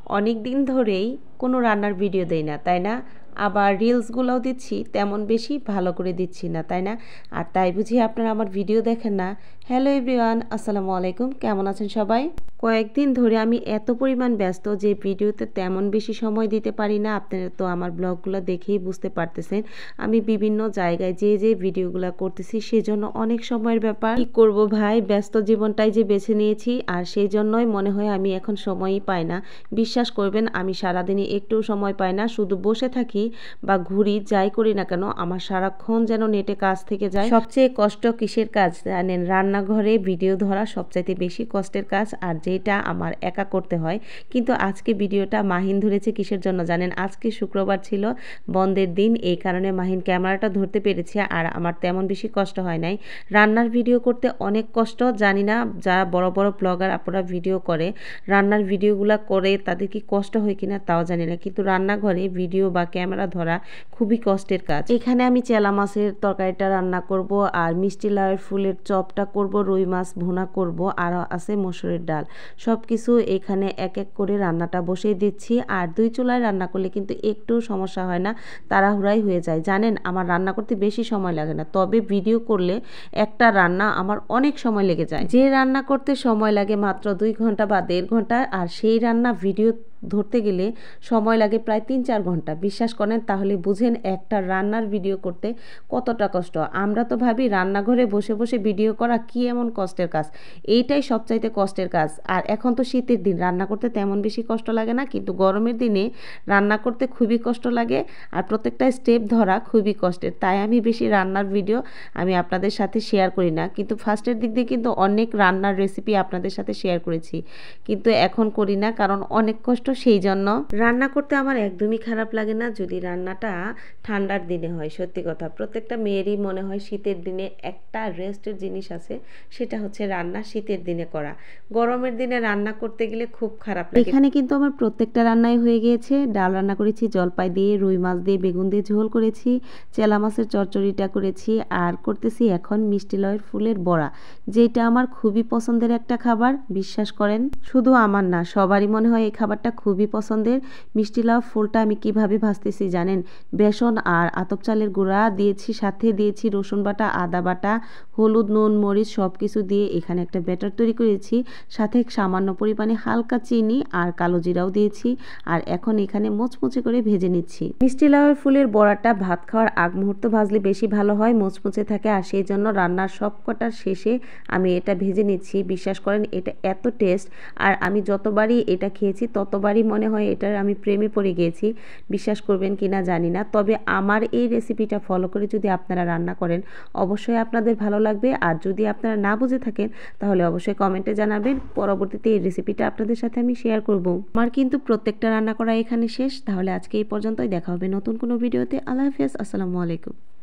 অনেক দিন ধরেই কোনো রান্নার ভিডিও দেই না, তাই না? আবার রিলসগুলোও দিচ্ছি তেমন বেশি ভালো করে দিচ্ছি না, তাই না? আর তাই বুঝি আপনারা আমার ভিডিও দেখেন না। হ্যালো এভরিওয়ান, আসসালামু আলাইকুম। কেমন আছেন সবাই? কয়েকদিন ধরে আমি এত পরিমাণ ব্যস্ত যে ভিডিওতে তেমন বেশি সময় দিতে পারি না। আপনারা তো আমার ব্লগগুলো দেখেই বুঝতে পারতেছেন আমি বিভিন্ন জায়গায় যে ভিডিওগুলো করতেছি, সেজন্য অনেক সময়ের ব্যাপার। কি করব ভাই, ব্যস্ত জীবনটাই যে বেছে নিয়েছি, আর সেই জন্যই মনে হয় আমি এখন সময়ই পাই না। বিশ্বাস করবেন, আমি সারাদিনে একটু সময় পাই না, শুধু বসে থাকি বা ঘুরি, যাই করি না কেন আমার সারাক্ষণ যেন নেটে কাজ থেকে যায়। সবচেয়ে কষ্ট কিসের কাজ জানেন? রান্নাঘরে ভিডিও ধরা সবচাইতে বেশি কষ্টের কাজ, আর যেটা আমার একা করতে হয়। কিন্তু আজকে ভিডিওটা মাহিন ধরেছে কিসের জন্য জানেন? আজকে শুক্রবার ছিল, বন্ধের দিন, এই কারণে মাহিন ক্যামেরাটা ধরতে পেরেছে, আর আমার তেমন বেশি কষ্ট হয় নাই। রান্নার ভিডিও করতে অনেক কষ্ট, জানি না যারা বড় বড় ব্লগার আপনারা ভিডিও করে, রান্নার ভিডিওগুলো করে তাদের কি কষ্ট হয় কিনা তাও জানি না, কিন্তু রান্নাঘরে ভিডিও বা ক্যামেরা ধরা খুবই কষ্টের কাজ। এখানে আমি চেলা মাছের তরকারিটা রান্না করব, আর মিষ্টি লাউয়ের ফুলের চপটা করব, রুই মাছ ভুনা করব, আর আছে মসুরের ডাল। সব কিছু এখানে এক এক করে রান্নাটা বসিয়ে দিচ্ছি। আর দুই চুলায় রান্না করলে কিন্তু একটু সমস্যা হয় না, তাড়াহুড়াই হয়ে যায়। জানেন, আমার রান্না করতে বেশি সময় লাগে না, তবে ভিডিও করলে একটা রান্না আমার অনেক সময় লেগে যায়। যে রান্না করতে সময় লাগে মাত্র 2 ঘন্টা বা 1.5 ঘন্টা, আর সেই রান্না ভিডিও ধরতে গেলে সময় লাগে প্রায় 3-4 ঘন্টা। বিশ্বাস করেন, তাহলে বুঝেন একটা রান্নার ভিডিও করতে কতটা কষ্ট। আমরা তো ভাবি রান্নাঘরে বসে বসে ভিডিও করা কি এমন কষ্টের কাজ, এইটাই সবচাইতে কষ্টের কাজ। আর এখন তো শীতের দিন, রান্না করতে তেমন বেশি কষ্ট লাগে না, কিন্তু গরমের দিনে রান্না করতে খুবই কষ্ট লাগে, আর প্রত্যেকটা স্টেপ ধরা খুবই কষ্টের। তাই আমি বেশি রান্নার ভিডিও আমি আপনাদের সাথে শেয়ার করি না, কিন্তু ফার্স্টের দিক দিয়ে কিন্তু অনেক রান্নার রেসিপি আপনাদের সাথে শেয়ার করেছি, কিন্তু এখন করি না, কারণ অনেক কষ্ট। সেই জন্য রান্না করতে আমার একদমই খারাপ লাগে না, যদি রান্নাটা ঠান্ডার দিনে হয়। সত্যি কথা, প্রত্যেকটা মেয়েরই মনে হয় শীতের দিনে একটা রেস্টের জিনিস আছে, সেটা হচ্ছে রান্না শীতের দিনে করা। গরমের দিনে রান্না করতে গেলে খুব খারাপ লাগে। এখানে কিন্তু আমার প্রত্যেকটা রান্নাই হয়ে গিয়েছে। ডাল রান্না করেছি জলপাই দিয়ে, রুই মাছ দিয়ে, বেগুন দিয়ে ঝোল করেছি, চেলা মাছের চচ্চড়িটা করেছি, আর করতেছি এখন মিষ্টি লাউয়ের ফুলের বড়া, যেটা আমার খুবই পছন্দের একটা খাবার। বিশ্বাস করেন, শুধু আমার না, সবারই মনে হয় এই খাবারটা খুবই পছন্দের। মিষ্টি লাউ ফুলটা আমি কিভাবে ভাজতেছি জানেন? বেসন আর আতপ চালের গুঁড়া দিয়েছি, সাথে দিয়েছি রসুন বাটা, আদা বাটা, হলুদ, নুন, মরিচ সব কিছু দিয়ে এখানে একটা ব্যাটার তৈরি করেছি, সাথে সামান্য পরিমাণে হালকা চিনি আর কালো জিরাও দিয়েছি, আর এখন এখানে মুচমুচে করে ভেজে নিচ্ছি। মিষ্টি লাউয়ের ফুলের বড়াটা ভাত খাওয়ার আগ মুহূর্ত ভাজলে বেশি ভালো হয়, মুচমুচে থাকে, আর সেই জন্য রান্নার সব কটার শেষে আমি এটা ভেজে নিচ্ছি। বিশ্বাস করেন, এটা এত টেস্ট, আর আমি যতবারই এটা খেয়েছি ততবারই মনে হয় এটার আমি প্রেমে পড়ে গিয়েছি। বিশ্বাস করবেন কিনা জানি না, তবে আমার এই রেসিপিটা ফলো করে যদি আপনারা রান্না করেন অবশ্যই আপনাদের ভালো লাগবে। আর যদি আপনারা না বুঝে থাকেন তাহলে অবশ্যই কমেন্টে জানাবেন, পরবর্তীতে এই রেসিপিটা আপনাদের সাথে আমি শেয়ার করব। আমার কিন্তু প্রত্যেকটা রান্না করা এখানে শেষ। তাহলে আজকে এই পর্যন্তই, দেখা হবে নতুন কোনো ভিডিওতে। আল্লাহ হাফেজ, আসসালামু আলাইকুম।